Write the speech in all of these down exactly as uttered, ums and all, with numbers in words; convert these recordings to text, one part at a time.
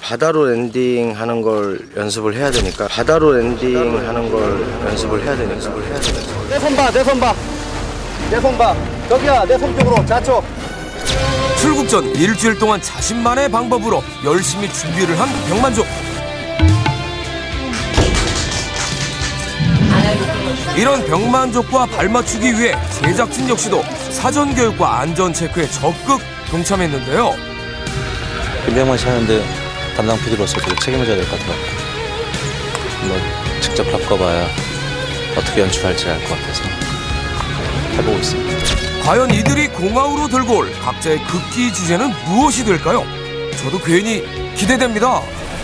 바다로 랜딩하는 걸 연습을 해야 되니까 바다로 랜딩하는 걸 연습을 해야 되니까 연습을 해야 되니까 내 손 봐, 내 손 봐, 내 손 봐. 저기야, 내 손 쪽으로 좌측. 출국 전 일주일 동안 자신만의 방법으로 열심히 준비를 한 병만족. 이런 병만족과 발맞추기 위해 제작진 역시도 사전 교육과 안전 체크에 적극 동참했는데요. 김병만 씨 하는데 담당 피디로서 되게 책임을 져야 될 것 같아요. 한번 직접 겪어봐야 어떻게 연출할지 알 것 같아서 해보고 있습니다. 과연 이들이 공항으로 들고 올 각자의 극기 주제는 무엇이 될까요? 저도 괜히 기대됩니다.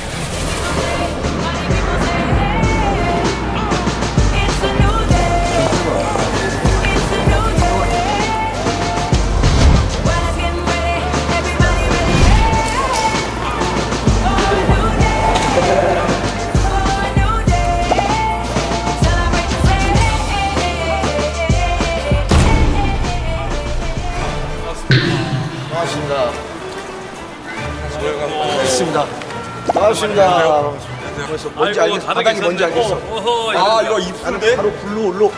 반갑습니다. 반갑습니다. 뭔지 알겠어. 바닥이 뭔지 알겠어. 아, 이거 이쁜데? 바로 블루 올로.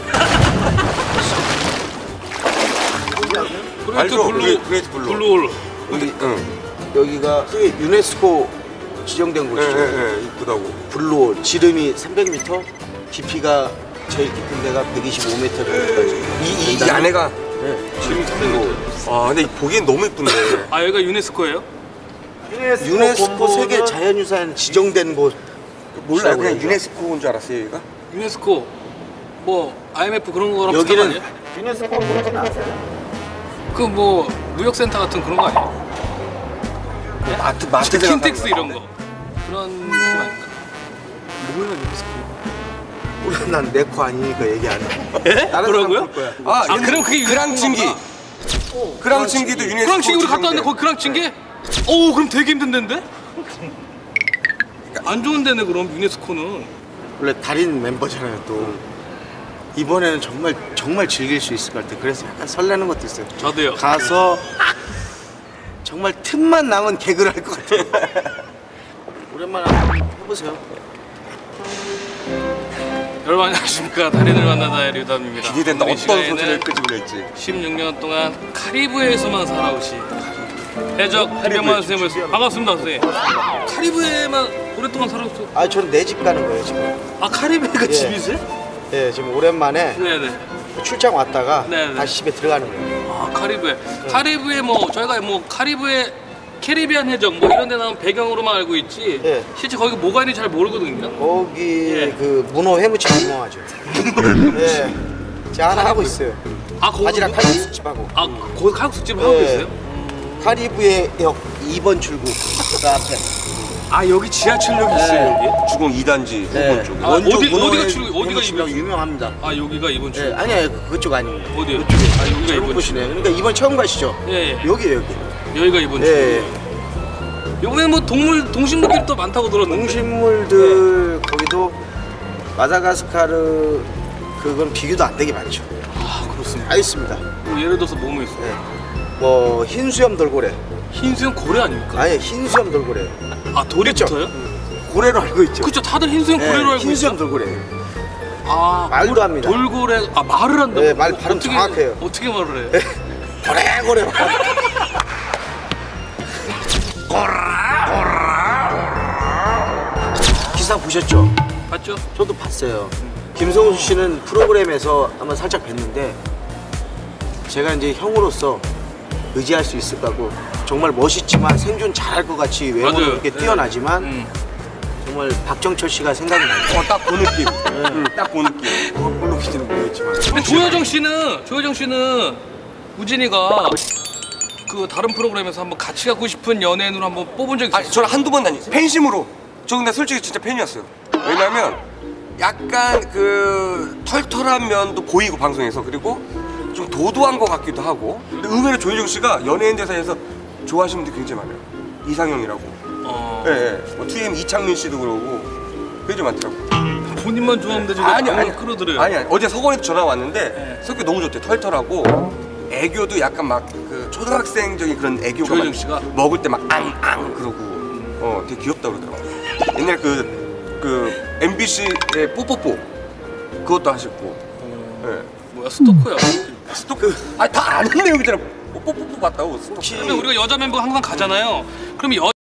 알죠? 블루, 그레이트 블루. 블루 올로. 여기, 응. 여기가 유네스코 지정된 곳이죠. 예, 예, 이쁘다고. 블루 지름이 삼백 미터, 깊이가 제일 깊은 데가 백이십오 미터까지. 이, 이, 이 안에가 네. 지름이 삼백 미터. 아, 근데 보기엔 너무 이쁜데. 아, 여기가 유네스코예요? 유네스코, 유네스코 세계 자연유산 지정된 곳. 몰라요. 그냥 유네스코인 줄 알았어요, 여기가? 유네스코 뭐 아이엠에프 그런 거랑 비슷한 거 여기는 아니에요? 유네스코 모르진 않아요? 그 뭐 무역센터 같은 그런 거 아니에요? 마트, 마트 킨텍스 이런 거 그런 느낌 아닌가? 몰라 유네스코. 몰라 난 내 코 아니니까 얘기 안 해. 에? 뭐라고요? 아, 아 그럼 그게 그랑칭기. 그랑칭기도 유네스코. 그랑칭기 우리 갔다 왔는데 거기 그랑칭기? 오 그럼 되게 힘든 데인데? 안 좋은 데네 그럼 유네스코는. 원래 달인 멤버잖아요 또. 이번에는 정말 정말 즐길 수 있을 것 같아요. 그래서 약간 설레는 것도 있어요. 저도요. 가서 정말 틈만 남은 개그를 할 것 같아요. 오랜만에 한번 해보세요. 여러분 안녕하십니까. 달인을 만나다의 류담입니다. 기대된다. 오늘 어떤 시간에는 소재를 끄집어 낼지. 십육 년 동안 카리브해에서만 살아오신 해적 해병만 선생님 모셨습니다. 반갑습니다 선생님. 카리브해만 오랫동안 살아오셨어요? 아 저는 내 집 가는 거예요 지금. 아 카리브해가 예. 집이세요? 네 지금 오랜만에 네네. 출장 왔다가 네네. 다시 집에 들어가는 거예요. 아 카리브해. 네. 카리브해 뭐 저희가 뭐 카리브해 캐리비안 해적 뭐 이런 데 나온 배경으로만 알고 있지 네. 실제 거기 뭐가 있는지 잘 모르거든요. 거기 예. 그 문어 회무침 유명하죠. 네. 제가 하나 하고 있어요. 아 거기 바지락 칼국수집하고. 아 거기 칼국수집 하고 네. 계세요? 카리브해역 이 번 출구 그 앞에. 아 여기 지하철역 네. 있어요 여기? 주공 이 단지 네. 후문 쪽에. 아, 원조 어디- 문어 어디가 출구- 어디가 회무침이라고 이번- 유명합니다. 아 여기가 이번 주. 네, 아니야 그쪽 아닙니다. 어디요? 그쪽에. 아 여기가 잘못 이번 주. 보시네. 그러니까 이번 처음 가시죠? 예, 예. 여기에요 여기. 여기가 이번 주. 예. 여기는 뭐 동물 동식물들이 또 많다고 들었는데. 동식물들 거기도 마다가스카르 그건 비교도 안 되게 많죠. 아 그렇습니다. 다 있습니다. 뭐 예를 들어서 뭐뭐 있어요? 네. 뭐 흰수염 돌고래. 흰수염 고래 아닙니까? 아니 흰수염 돌고래. 아 돌이 그쵸? 붙어요? 고래로 알고 있죠. 그쵸 다들 흰수염 네, 고래로 알고 있죠. 흰수염 돌고래. 아 말도 돌- 합니다. 돌고래 아 말을 한다고? 네, 말 발음 어떻게, 정확해요. 어떻게 말을 해? 네. 고래 고래. 기사 보셨죠? 봤죠? 저도 봤어요. 김성수 씨는 프로그램에서 한번 살짝 뵀는데 제가 이제 형으로서 의지할 수 있을 거고 정말 멋있지만 생존 잘할 것 같이 외모는 맞아요. 그렇게 네. 뛰어나지만 음. 정말 박정철 씨가 생각이 나요. 어, 딱 그 느낌. 응, 딱 그 느낌. 물론 기지는 모르겠지만. 근데 조여정 씨는 조여정 씨는 우진이가 그 다른 프로그램에서 한번 같이 가고 싶은 연예인으로 한번 뽑은 적 있어요? 아니, 저는 한두 번 다녔어요. 팬심으로. 저 근데 솔직히 진짜 팬이었어요. 왜냐면 약간 그 털털한 면도 보이고 방송에서 그리고 좀 도도한 것 같기도 하고. 근데 의외로 조효정 씨가 연예인들 사이에서 좋아하시는 분들이 굉장히 많아요. 이상형이라고. 어... 예, 예. 뭐 투엠 이창민 씨도 그러고 굉장히 많더라고. 본인만 좋아하는데 지금 아니 아니, 아니 끌어들여요. 아니 아니 어제 서건이도 전화 왔는데 네. 성격 너무 좋대. 털털하고 애교도 약간 막 그 초등학생적인 그런 애교가 조효정 막 씨가? 먹을 때 막 앙앙 그러고 어, 되게 귀엽다 그러더라고. 옛날 그, 그 엠비씨의 뽀뽀뽀 그것도 하셨고. 예. 네. 뭐야 스토커야. 스토크. 아, 다 아는 내용이잖아. 뽀뽀뽀뽀 봤다고 스토크. 그러면 우리가 여자 멤버 항상 가잖아요. 그럼 여